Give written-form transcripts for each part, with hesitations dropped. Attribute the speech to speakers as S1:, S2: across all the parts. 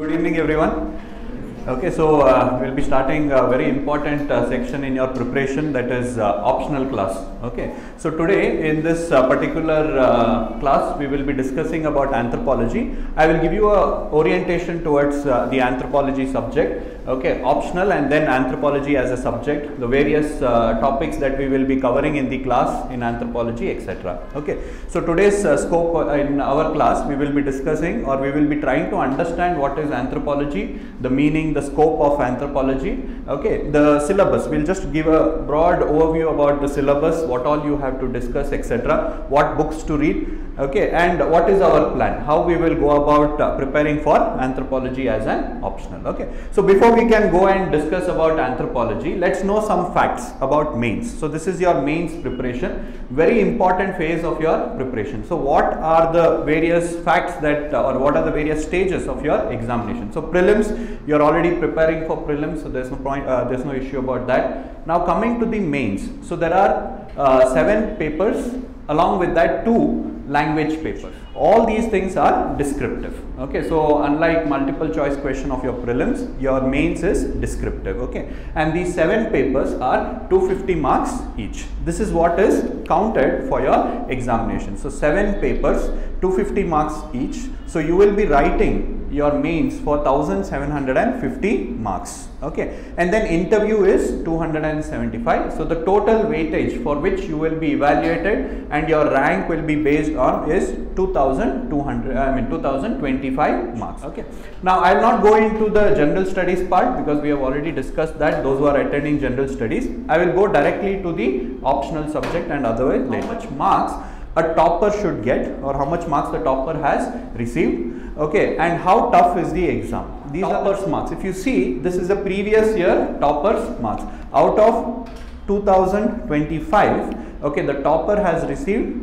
S1: Good evening, everyone. Okay, so we'll be starting a very important section in your preparation, that is optional class. Okay, so today in this particular class we will be discussing about anthropology. I will give you a orientation towards the anthropology subject. Okay, optional and then anthropology as a subject, the various topics that we will be covering in the class in anthropology, etc. Okay, so today's scope in our class, we will be discussing, or we will be trying to understand what is anthropology, the meaning, the scope of anthropology. Okay, the syllabus, we'll just give a broad overview about the syllabus, what all you have to discuss, etc., what books to read. Okay, and what is our plan, how we will go about preparing for anthropology as an optional. Okay, so before we can go and discuss about anthropology, let's know some facts about mains. So this is your mains preparation, very important phase of your preparation. So what are the various facts that or what are the various stages of your examination? So prelims, you are already preparing for prelims, so there's no point, there's no issue about that. Now coming to the mains, so there are 7 papers, along with that 2 language papers. All these things are descriptive. Okay, so unlike multiple choice question of your prelims, your mains is descriptive. Okay, and these 7 papers are 250 marks each. This is what is counted for your examination. So 7 papers, 250 marks each. So you will be writing your mains for 1750 marks. Okay, and then interview is 275. So the total weightage for which you will be evaluated and your rank will be based on is 2025 marks. Okay, now I will not go into the general studies part because we have already discussed that. Those who are attending general studies, I will go directly to the optional subject and otherwise later. How much marks a topper should get, or how much marks the topper has received. Okay, and how tough is the exam? These are toppers marks. If you see, this is a previous year toppers marks. Out of 2025, okay, the topper has received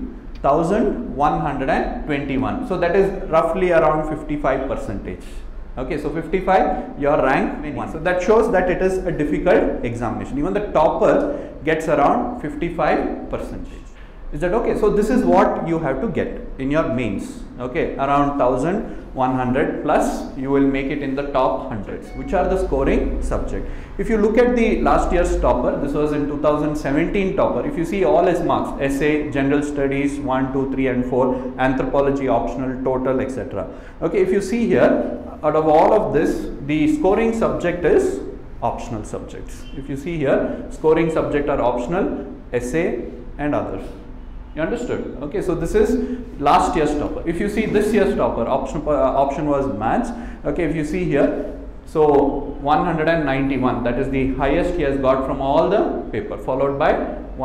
S1: 1121. So that is roughly around 55%. Okay, so 55, your rank 1. So that shows that it is a difficult examination. Even the topper gets around 55%. Is that okay? So this is what you have to get in your mains. Okay, around 1100 plus, you will make it in the top hundreds, which are the scoring subject. If you look at the last year's topper, this was in 2017 topper. If you see all his marks, essay, general studies 1, 2, 3 and 4, anthropology optional, total, etc. Okay, if you see here, out of all of this, the scoring subject is optional subjects. If you see here, scoring subject are optional, essay and others. You understood? Okay, so this is last year's topper. If you see this year's topper, option was maths. Okay, if you see here, so 191, that is the highest he has got from all the paper, followed by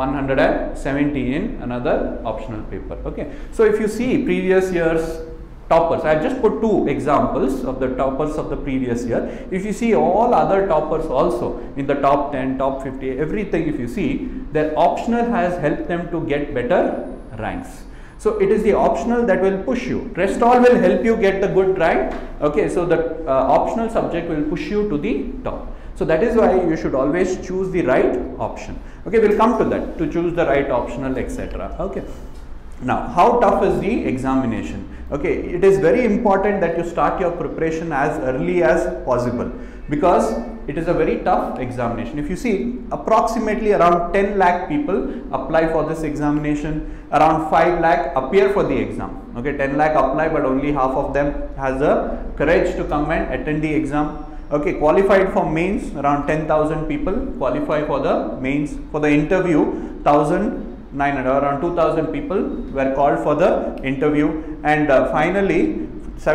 S1: 170 in another optional paper. Okay, so if you see previous year's toppers, I have just put 2 examples of the toppers of the previous year. If you see all other toppers also in the top 10, top 50, everything, if you see, their optional has helped them to get better ranks. So it is the optional that will push you. Rest all will help you get the good rank. Okay, so the optional subject will push you to the top. So that is why you should always choose the right option. Okay, we will come to that, to choose the right optional, etc. Okay. Now, how tough is the examination? Okay, it is very important that you start your preparation as early as possible because it is a very tough examination. If you see, approximately around 10 lakh people apply for this examination, around 5 lakh appear for the exam. Okay, 10 lakh apply, but only half of them has the courage to come and attend the exam. Okay, qualified for mains, around 10,000 people qualify for the mains. For the interview, 1,900, around 2,000 people were called for the interview, and finally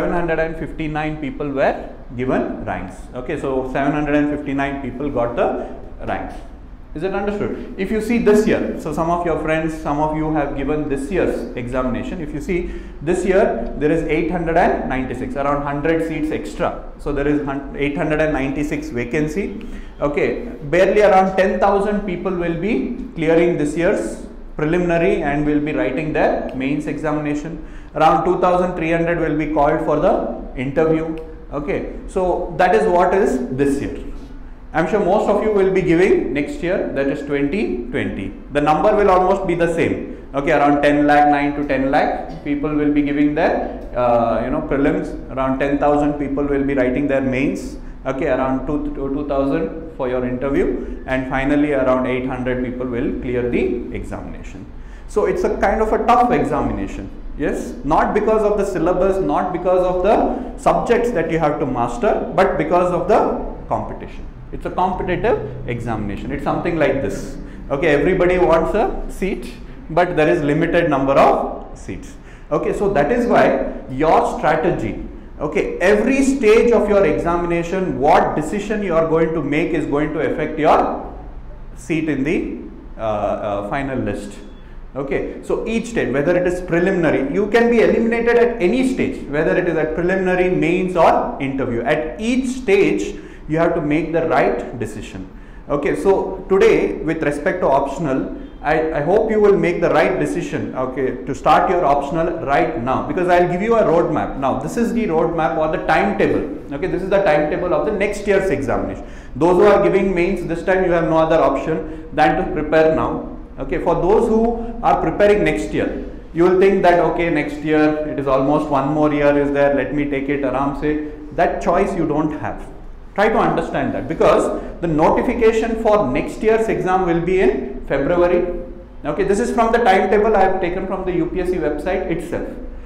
S1: 759 people were given ranks. Okay, so 759 people got the ranks. Is it understood? If you see this year, so some of your friends, some of you have given this year's examination. If you see this year, there is 896, around 100 seats extra. So there is 896 vacancy. Okay, barely around 10,000 people will be clearing this year's preliminary and will be writing their mains examination. Around 2,300 will be called for the interview. Okay, so that is what is this year. I'm sure most of you will be giving next year, that is 2020. The number will almost be the same. Okay, around 10 lakh, 9 to 10 lakh people will be giving their prelims. Around 10,000 people will be writing their mains. Okay, around 2,000 for your interview, and finally around 800 people will clear the examination. So it's a kind of a tough examination. Yes, not because of the syllabus, not because of the subjects that you have to master, but because of the competition. It's a competitive examination. It's something like this. Okay, everybody wants a seat, but there is limited number of seats. Okay, so that is why your strategy, okay, every stage of your examination, what decision you are going to make is going to affect your seat in the final list. Okay, so each stage, whether it is preliminary, you can be eliminated at any stage, whether it is at preliminary, mains or interview. At each stage, you have to make the right decision. Okay, so today with respect to optional, I hope you will make the right decision, okay, to start your optional right now, because I will give you a roadmap. Now, this is the roadmap or the timetable. Okay, this is the timetable of the next year's examination. Those who are giving mains, this time you have no other option than to prepare now. Okay, for those who are preparing next year, you will think that, okay, next year it is almost one more year is there, let me take it aram se. That choice you don't have. Try to understand that, because the notification for next year's exam will be in February. Okay, this is from the timetable I have taken from the UPSC website itself.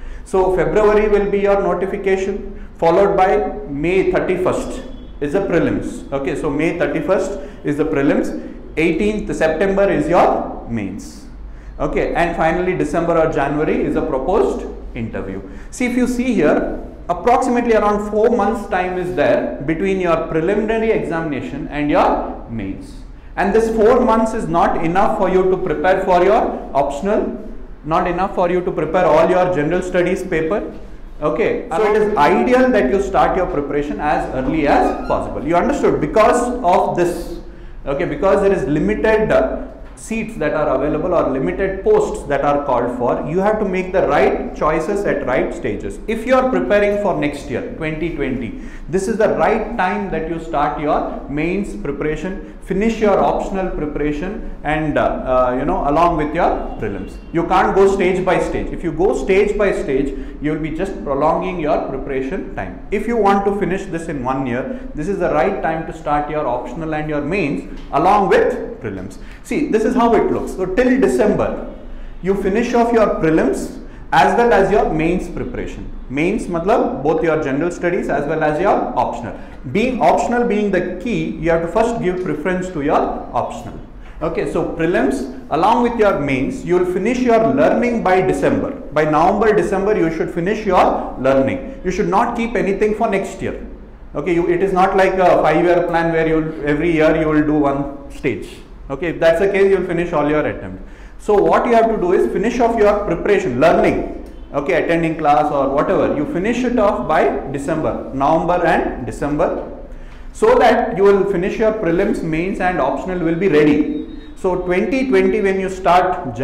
S1: So February will be your notification, followed by May 31st is the prelims. Okay, so May 31st is the prelims, 18th September is your mains. Okay, and finally December or January is a proposed interview. See, if you see here, approximately around 4 months time is there between your preliminary examination and your mains. And this 4 months is not enough for you to prepare for your optional, not enough for you to prepare all your general studies paper. Okay, so it is ideal that you start your preparation as early as possible. You understood? Because of this, okay, because there is limited seats that are available or limited posts that are called for, you have to make the right choices at right stages. If you are preparing for next year 2020, this is the right time that you start your mains preparation, finish your optional preparation, and along with your prelims. You can't go stage by stage. If you go stage by stage, you will be just prolonging your preparation time. If you want to finish this in 1 year, this is the right time to start your optional and your mains along with prelims. See, this is how it looks. So till December, you finish off your prelims as well as your mains preparation. Mains matlab both your general studies as well as your optional. Being optional being the key, you have to first give preference to your optional. Okay, so prelims along with your mains, you will finish your learning by December. By November, December, you should finish your learning. You should not keep anything for next year. Okay, it is not like a 5-year plan where every year you will do one stage. Okay, if that's the case, you will finish all your attempts. So what you have to do is finish off your preparation, learning, okay, attending class or whatever. You finish it off by December, November and December, so that you will finish your prelims, mains and optional will be ready. So 2020, when you start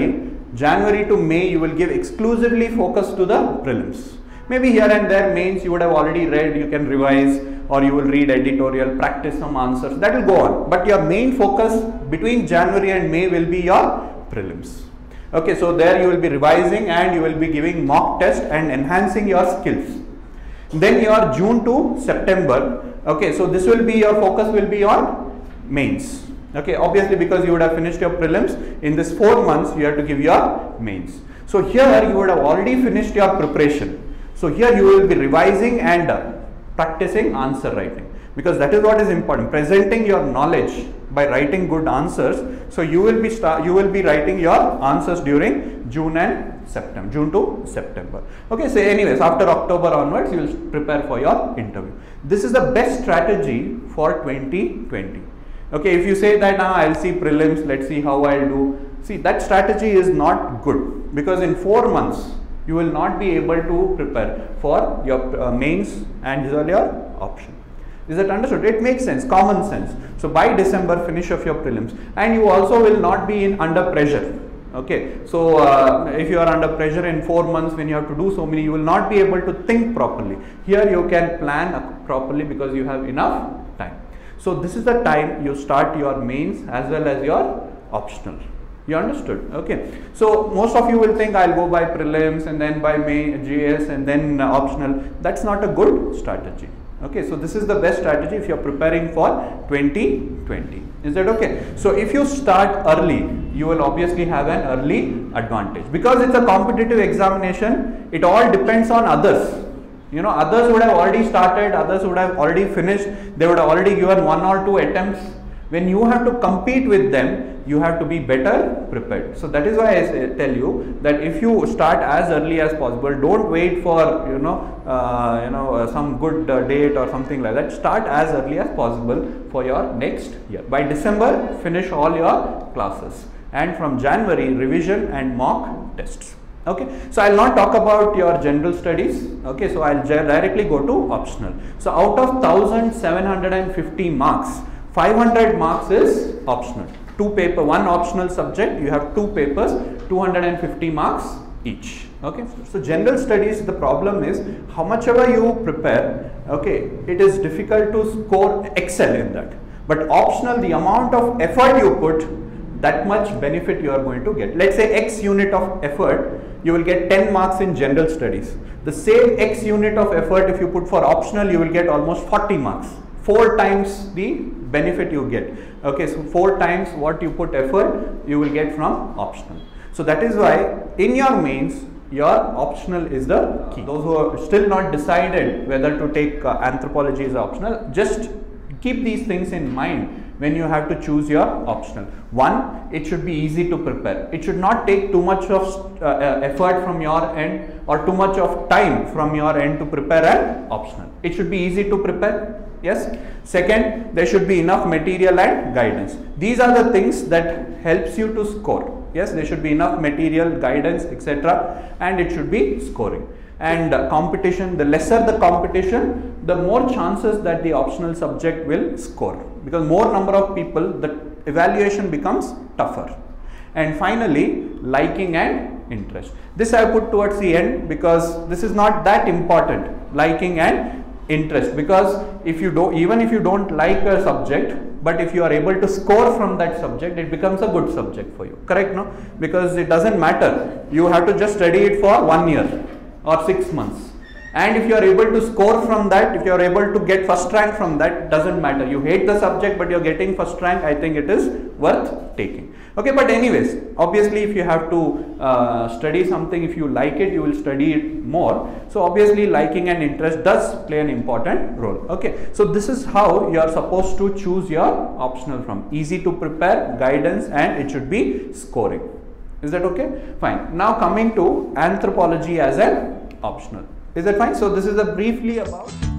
S1: January to May, you will give exclusively focus to the prelims. Maybe here and there mains you would have already read, you can revise, or you will read editorial, practice some answers, that will go on. But your main focus between January and May will be your prelims. Okay, so there you will be revising and you will be giving mock test and enhancing your skills. Then your June to September, okay, so this will be your focus will be on mains. Okay, obviously because you would have finished your prelims, in this 4 months you have to give your mains. So here you would have already finished your preparation. So here you will be revising and practicing answer writing, because that is what is important, presenting your knowledge by writing good answers. So you will be writing your answers during June and September, June to September. Okay, so anyways, after October onwards you will prepare for your interview. This is the best strategy for 2020. Okay, if you say that I'll see prelims, let's see how I'll do. See, that strategy is not good, because in 4 months you will not be able to prepare for your mains and your option. Is that understood? It makes sense, common sense. So by December, finish off your prelims, and you also will not be under pressure. Okay, so if you are under pressure in 4 months when you have to do so many, you will not be able to think properly. Here you can plan properly because you have enough time. So this is the time you start your mains as well as your optional. You understood? Okay. So most of you will think I'll go by prelims and then by main GS and then optional. That's not a good strategy. Okay. So this is the best strategy if you're preparing for 2020. Is that okay? So if you start early, you will obviously have an early advantage. Because it's a competitive examination, it all depends on others. You know, others would have already started, others would have already finished, they would have already given 1 or 2 attempts. When you have to compete with them, you have to be better prepared. So that is why I tell you that if you start as early as possible, don't wait for some good date or something like that. Start as early as possible for your next year. By December, finish all your classes, and from January, revision and mock tests. Okay, so I will not talk about your general studies. Okay, so I will directly go to optional. So out of 1750 marks, 500 marks is optional. 2 paper, 1 optional subject, you have 2 papers, 250 marks each. Okay, so general studies, the problem is how much ever you prepare, okay, it is difficult to score, excel in that. But optional, the amount of effort you put, that much benefit you are going to get. Let's say X unit of effort, you will get 10 marks in general studies. The same X unit of effort, if you put for optional, you will get almost 40 marks. 4 times the benefit you get. Okay, so 4 times what you put effort, you will get from optional. So that is why in your mains, your optional is the key. Those who are still not decided whether to take anthropology as optional, just keep these things in mind when you have to choose your optional. 1, it should be easy to prepare. It should not take too much of effort from your end or too much of time from your end to prepare an optional. It should be easy to prepare. Yes. Second, there should be enough material and guidance. These are the things that helps you to score. Yes, there should be enough material, guidance, etc. and it should be scoring. And competition, the lesser the competition, the more chances that the optional subject will score, because more number of people, the evaluation becomes tougher. And finally, liking and interest. This I put towards the end because this is not that important, liking and interest, because if you don't, even if you don't like a subject, but if you are able to score from that subject, it becomes a good subject for you. Correct, no? Because it doesn't matter. You have to just study it for 1 year or 6 months. And if you are able to score from that, if you are able to get first rank from that, doesn't matter. You hate the subject, but you are getting first rank, I think it is worth taking. Okay, but anyways, obviously if you have to study something, if you like it, you will study it more. So obviously liking and interest does play an important role. Okay, so this is how you are supposed to choose your optional from. Easy to prepare, guidance, and it should be scoring. Is that okay? Fine. Now coming to anthropology as an optional. Is that fine? So this is a briefly about